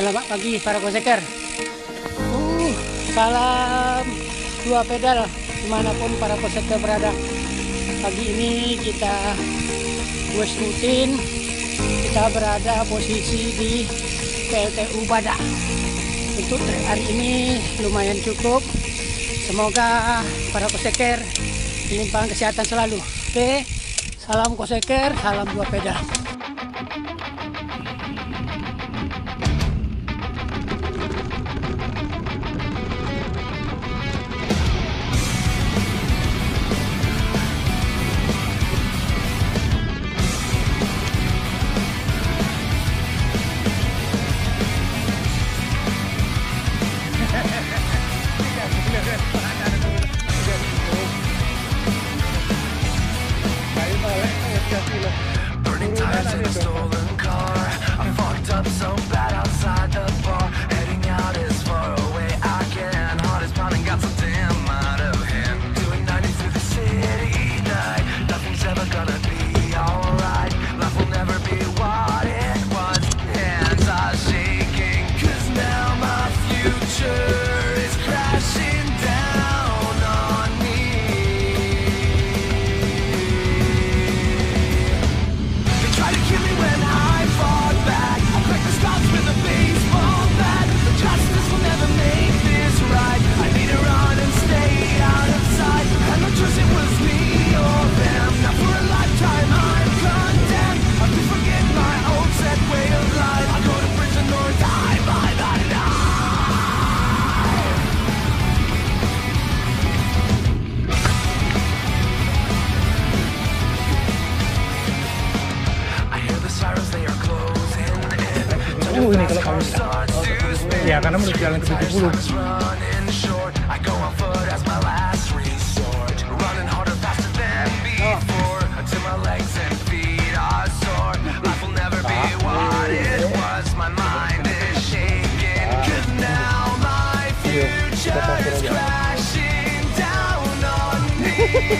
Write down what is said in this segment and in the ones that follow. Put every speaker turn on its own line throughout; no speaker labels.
Selamat pagi para koseker. Salam dua pedal dimanapun para koseker berada. Pagi ini kita quest rutin. Kita berada posisi di PLTU Badak. Untuk trek hari ini lumayan cukup. Semoga para koseker dilimpahkan kesehatan selalu. Oke, salam koseker, salam dua pedal.
Burning tires in a stolen car. I fucked up so bad outside the bar. Heading out as far away I can. Heart is pounding, got so damn out of hand. Doing 90 through the city night. Nothing's ever gonna be alright. Life will never be what it was. Hands are shaking, 'cause now my future is crashing down on me. They try to kill me when I fought back. I crack the scars with a baseball bat. But justice will never make this right. I need to run and stay out of sight. Had no choice, it was me or them. Now for a lifetime I'm condemned. I could forget my old set way of life. I go to prison or die by the knife. I hear the sirens, they are closing in.
Ini kalau kamu ya karena menurut jalan ke 70.
Running short, I go on foot as my last resort. Running harder, faster than before, until my legs and feet are sore. Life will never be what it was. My mind is shaking, 'cause now my future is crashing down on me.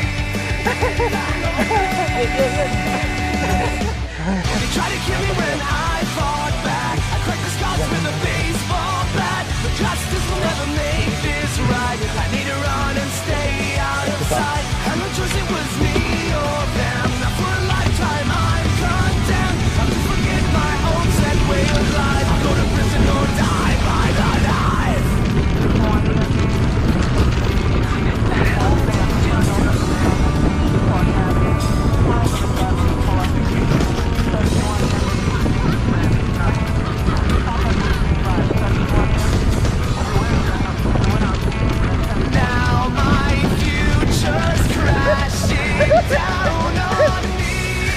They try to kill me when I fought back. I cracked the scars with a baseball bat. But justice will never make this right. I need to run and stay out of sight. Had no choice, it was me or them. Now for a lifetime I'm condemned. I have to forget my old set way of life. I'll go to prison or die by the knife. Now my future's crashing down on me.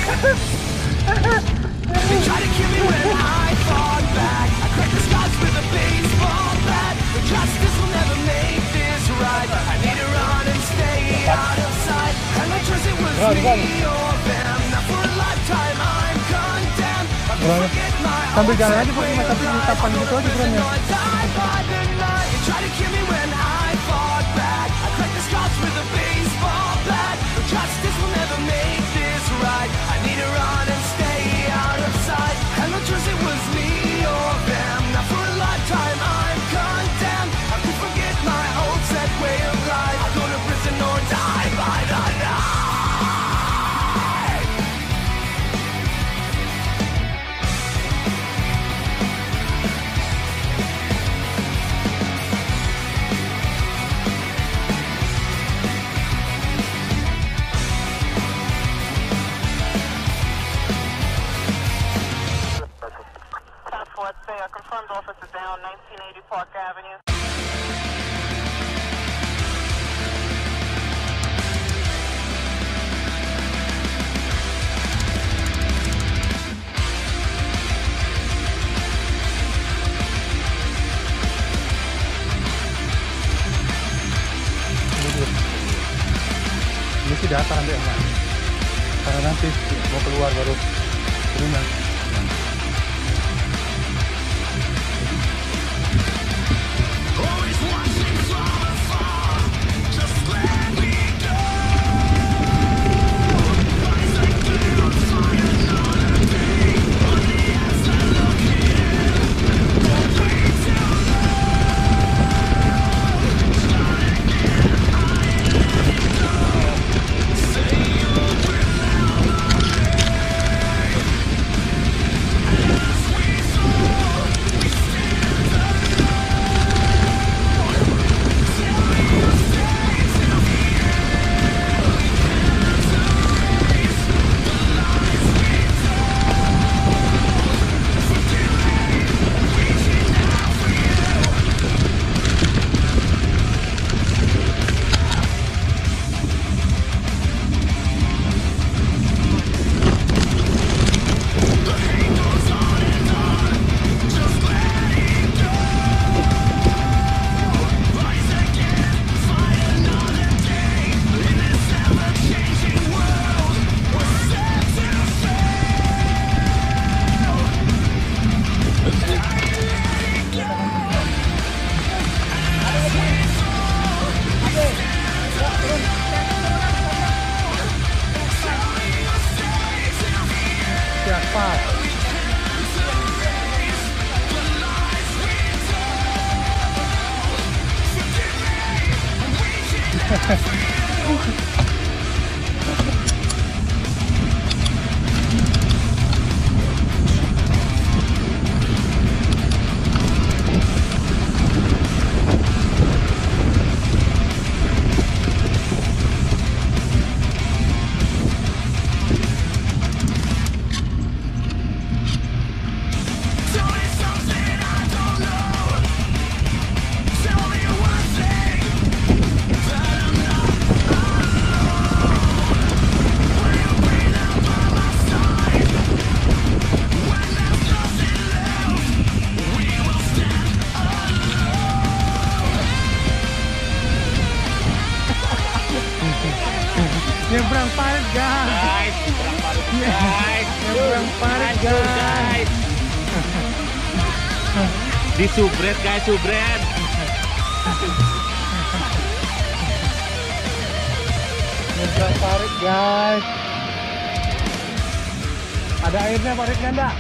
They try to kill me when I fought back. I cracked the scars with a baseball bat. But justice will never make this right. I need to run and stay out of sight. Had no choice, it was me or them. Now for a lifetime I'm condemned. I forget my
Sambil
old
jalan aja
set
pakai
way
mata
of
di
life.
tapan gitu aja
Prison
bukannya.
or die by the night. They try to kill me when I fought back. I cracked the scars with a baseball bat. But justice will never make this right. I need to run and stay out of sight. Had no choice, it was me or them. Now for a lifetime I'm condemned. I could forget my old set way of life. I'll go to prison or die by the night.
Let's say confirmed officer down 1980 Park Avenue.
Ini sih datar nanti enggak. Karena nanti mau keluar baru turunan.
cepat. Nyebrang parit guys. Nyebrang parit guys.
Di subret guys, subret.
Nyebrang parit guys. Ada airnya paritnya enggak?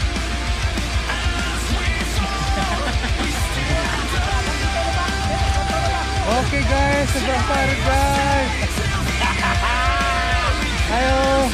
Oke guys, seberang parit guys. Ayo.